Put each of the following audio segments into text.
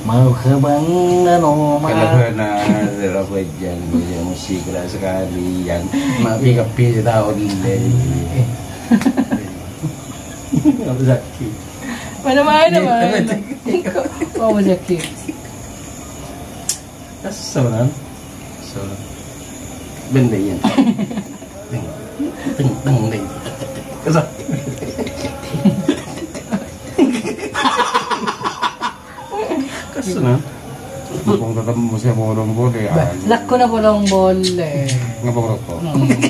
Mau ke Bang Noma. Karena Rafajan musik keras sekali yang mapi kepi tahun ini. Apa sakit? Mana. Oh sakit. Kesonan. Benda yang. Teng. Kesat. Kesonan. Kung tetap musim bolong boleh. Lakko na bolong boleh. Ngapa rokok?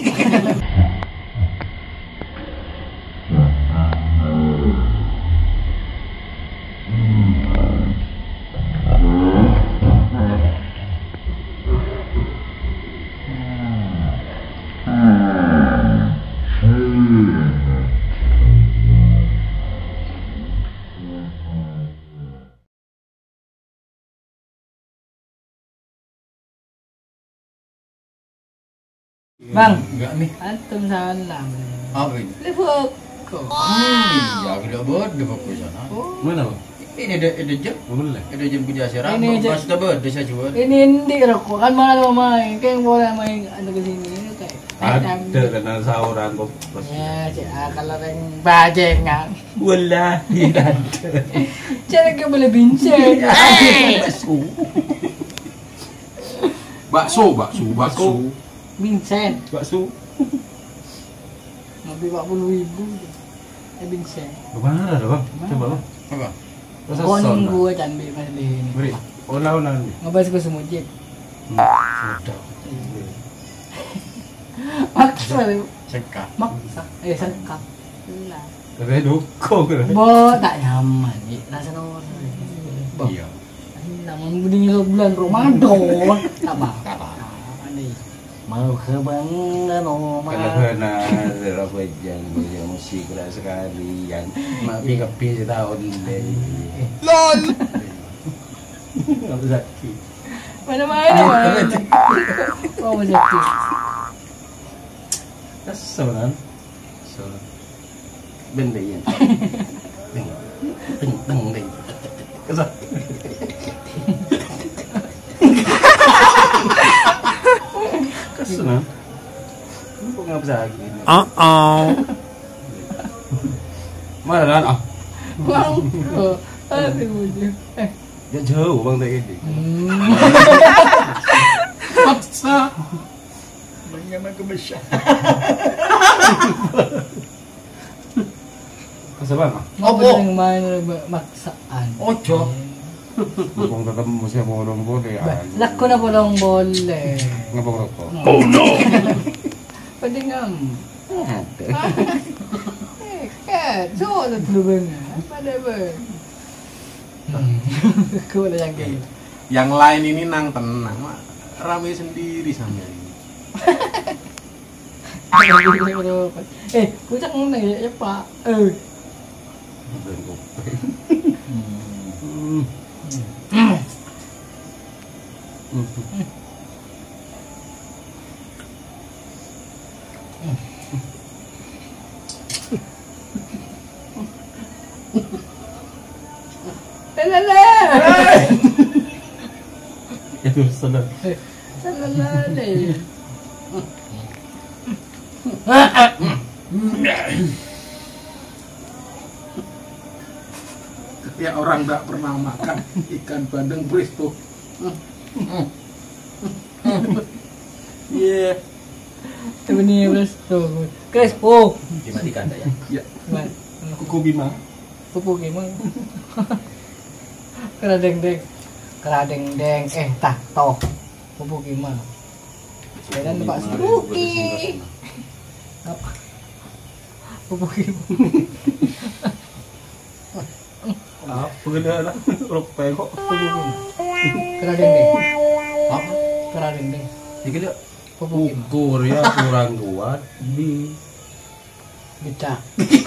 Bang, Enggak nih. antum salam. Apa ini? Lihat Iya, kita buat di fokus sana. Mana bang? Ini ada jam. Boleh. Ada jam puja asyara. Ini jam. Pas kita buat desa jual. Ini hindi rokok kan malah main. Kayak boleh main ano ke sini kayak. Ada karena sahuran kok. Ya, kalau yang bajengan. Wallahi ada. Cara ka boleh bincang. Bakso. Vincent, Bakso. lebih 40.000. Vincent. Kemana dah bang? Coba bang. Apa? Rasa Koning son. gua can be mas di ini. Beri. Olah nih. Ngabas ko sumujit. Sudah. Maksa. Cekak. Maksa. Sangkap. Lah. Tapi dukung kan. Bo tak nyaman, rasa nor. Iya. Namun di bulan Ramadan, apa? Mau ke Bang Noma. Karena Rafajan musik keras sekali yang mapi kepi tahun ini. LOL. Apa sakit? Mana. Oh sakit. Kesonan. Benda yang. Teng. Kesat. Kesonan. Kok ngapa lagi? Mana kan? Bang. Aduh. Ya jauh bang tadi ini. Paksa. Bagaimana kebesar? Kasa bang? Apa yang main maksaan? Ojo. Kung tetap musim bolong boleh. Lakko na bolong boleh. Ngapa rokok? Oh no. Pwede nga. So na tulungan nga. Pada ba? Kau na yang kayak. Yang lain ini nang tenang, mak. Rame sendiri sama ini. Pucak na ya pak. Ya tuh sadar. Ya orang tak pernah makan ikan bandeng presto. Iya. Tapi ni presto. Crespo. Dimatikan dah ya. Ya, kuku bima. Pupu gimana? Keradeng-deng. Tah, toh. Pupu gimana? Dan Pak Spooky. Apa? Pupu gimana? Apa gede lah? Rokok kok. Keradeng-deng. Apa? Keradeng-deng. Dikit ya. Pupu gimana? Ukur ya kurang kuat. Becak.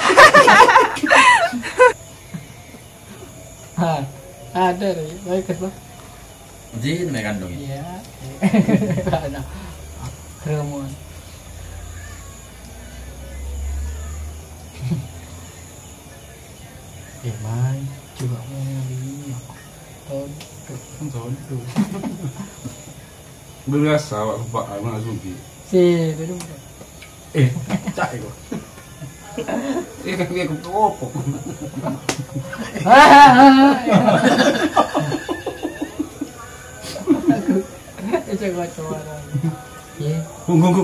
Ada deh. Baik kan, Bang? Jadi ini kandung. Iya. Ada. Kremun. Main coba mau Sondu. Biasa awak Pak Aiman Sugi. Si, betul. Cak iku. Kan dia kepopo. Itu gua coba. Iya. Gunggung.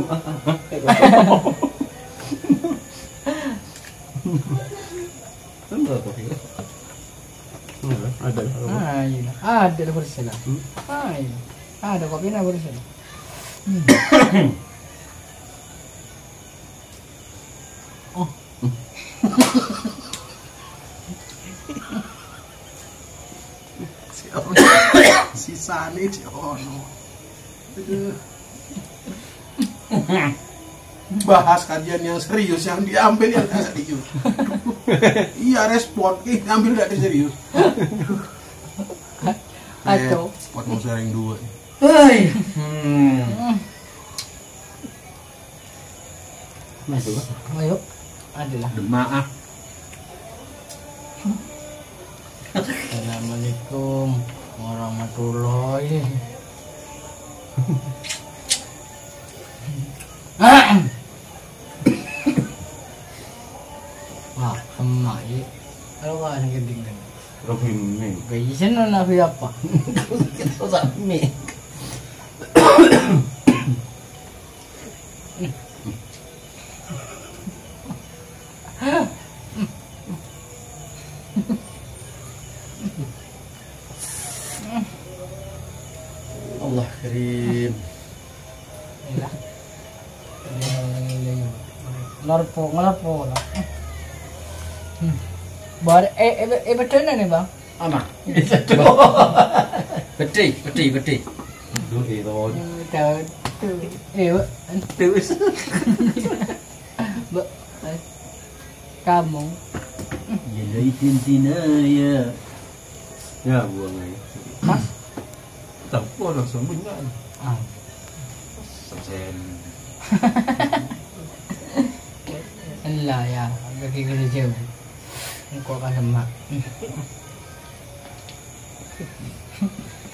Ada. Iya. Ada bersih lah. Iya. Ada kopi na bersih. Oh. Sisane ono. Bahas kajian yang serius, yang diambil yang tidak serius. Iya respon, ambil tidak serius. Atau Buat mau sharing dua. Hei. ayo adalah. Maaf. Assalamualaikum warahmatullahi. Wah, emak ya. Kalau kan geding kan. Robin nih. Gajian na apa? Kita sami. Allah karim. Ila. Larpo lah. Bar betul na ni bang? Ama. Beti. Dulu itu. Tahu tu. Terus. Kamu. Ya dari tintina ya. Ya buang aja. Mas. Tak apa langsung bunyian. Ah. Sen. Allah ya, bagi kerja. Engkau akan lemak.